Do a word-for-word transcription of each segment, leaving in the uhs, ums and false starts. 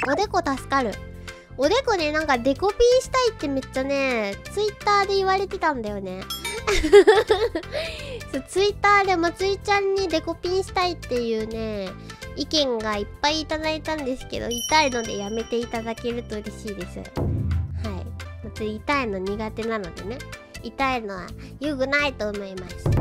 おでこ助かる。おでこね、なんかデコピンしたいってめっちゃね、ツイッターで言われてたんだよね。そう、ツイッターでまつりちゃんにデコピンしたいっていうね、意見がいっぱいいただいたんですけど、痛いのでやめていただけると嬉しいです。はい。まつり痛いの苦手なのでね。痛いのは良くないと思います。はい。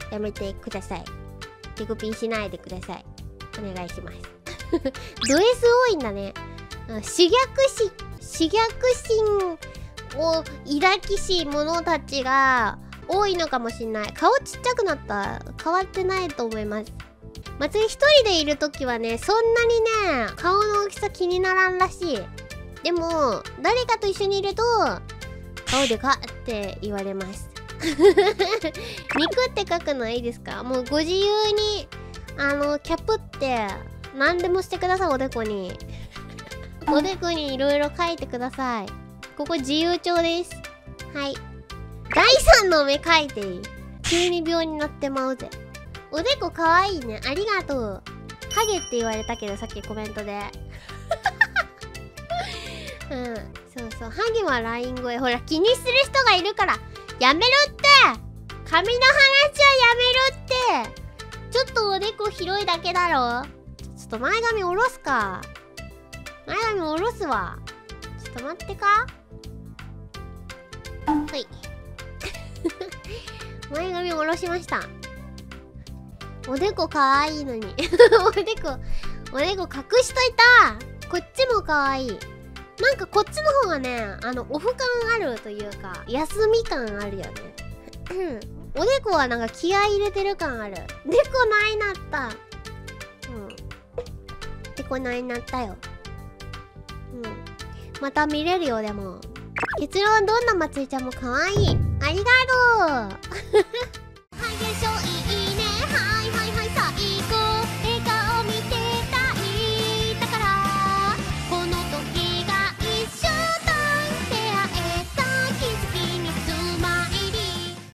やめてください。デコピンしないでください。お願いします。ド S 多いんだね。刺激し、刺激心を抱きし者たちが多いのかもしんない。顔ちっちゃくなった。変わってないと思います。まつり一人でいるときはね、そんなにね、顔の大きさ気にならんらしい。でも、誰かと一緒にいると、顔でかって言われます。肉って書くのいいですか？もうご自由に、あの、キャップって、何でもしてください、おでこに。おでこにいろいろ書いてください。ここ自由帳です。はい。だいさんの目書いていい？急に病になってまうぜ。おでこかわいいね。ありがとう。ハゲって言われたけど、さっきコメントで。うん。そうそう。ハゲはライン声。ほら、気にする人がいるから。やめろって髪の話はやめろってちょっとおでこ広いだけだろ。ちょっと前髪下ろすか。前髪下ろすわ。ちょっと待ってか。はい。前髪下ろしました。おでこかわいいのに。おでこ、おでこ隠しといた。こっちもかわいい。なんかこっちの方がね、あの、オフ感あるというか、休み感あるよね。おでこはなんか気合い入れてる感ある。でこないなった。うん。でこないなったよ。うん。また見れるよ、でも。結論どんなまつりちゃんも可愛い。ありがとう。